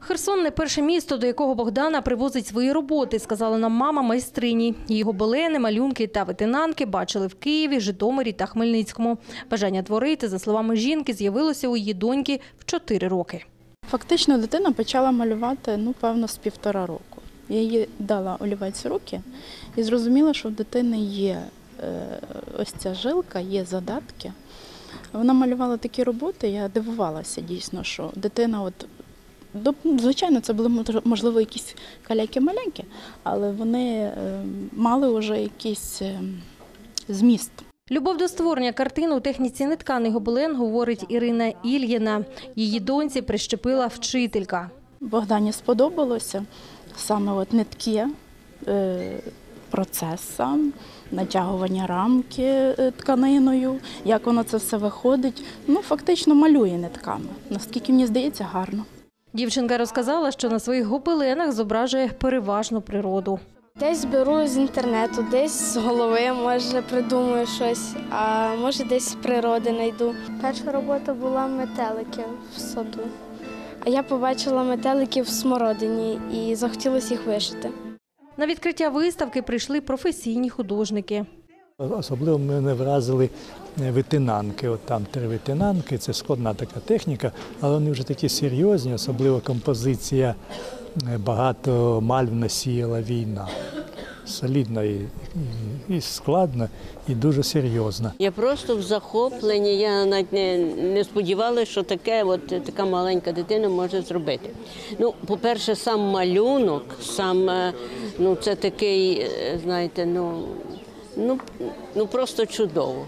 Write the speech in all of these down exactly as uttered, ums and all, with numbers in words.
Херсон – не перше місто, до якого Богдана привозить свої роботи, сказала нам мама майстрині. Її гобелени, малюнки та ветенанки бачили в Києві, Житомирі та Хмельницькому. Бажання творити, за словами жінки, з'явилося у її доньки в чотири роки. Фактично дитина почала малювати, ну, певно, з півтора року. Я їй дала олівець в руки і зрозуміла, що в дитини є ось ця жилка, є задатки. Вона малювала такі роботи, я дивувалася дійсно, що дитина, от, звичайно, це були, можливо, якісь каляки-маляки, але вони мали вже якийсь зміст. Любов до створення картин у техніці нетканий гобелен, говорить Ірина Ільїна. Її доньці прищепила вчителька. Богдані сподобалося саме от нитки, процес сам, натягування рамки тканиною, як воно це все виходить. Ну, фактично малює нитками. Наскільки мені здається, гарно. Дівчинка розказала, що на своїх гобеленах зображує переважно природу. Десь беру з інтернету, десь з голови, може придумаю щось, а може десь з природи знайду. Перша робота була метелики в саду. А я побачила метеликів в смородині і захотілося їх вишити. На відкриття виставки прийшли професійні художники. Особливо мене вразили ветенанки. От там три ветенанки, це складна така техніка, але вони вже такі серйозні, особливо композиція «Багато мальв насіяла війна». Солідна і, і, і складна, і дуже серйозна. Я просто в захопленні, я навіть не, не сподівалася, що таке, от, така маленька дитина може зробити. Ну, по-перше, сам малюнок, сам, ну, це такий, знаєте, ну, ну, ну просто чудово.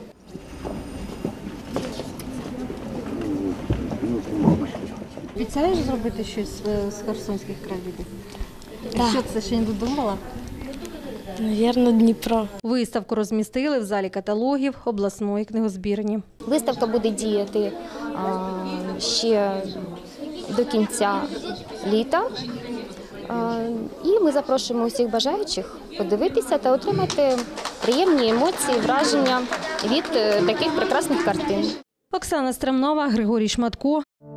Обіцяєш зробити щось з херсонських краєвидів? Да. Що це, ще не додумала? Навірно, Дніпро. Виставку розмістили в залі каталогів обласної книгозбірні. Виставка буде діяти а, ще до кінця літа. А, і ми запрошуємо усіх бажаючих подивитися та отримати приємні емоції, враження від таких прекрасних картин. Оксана Стремнова, Григорій Шматко.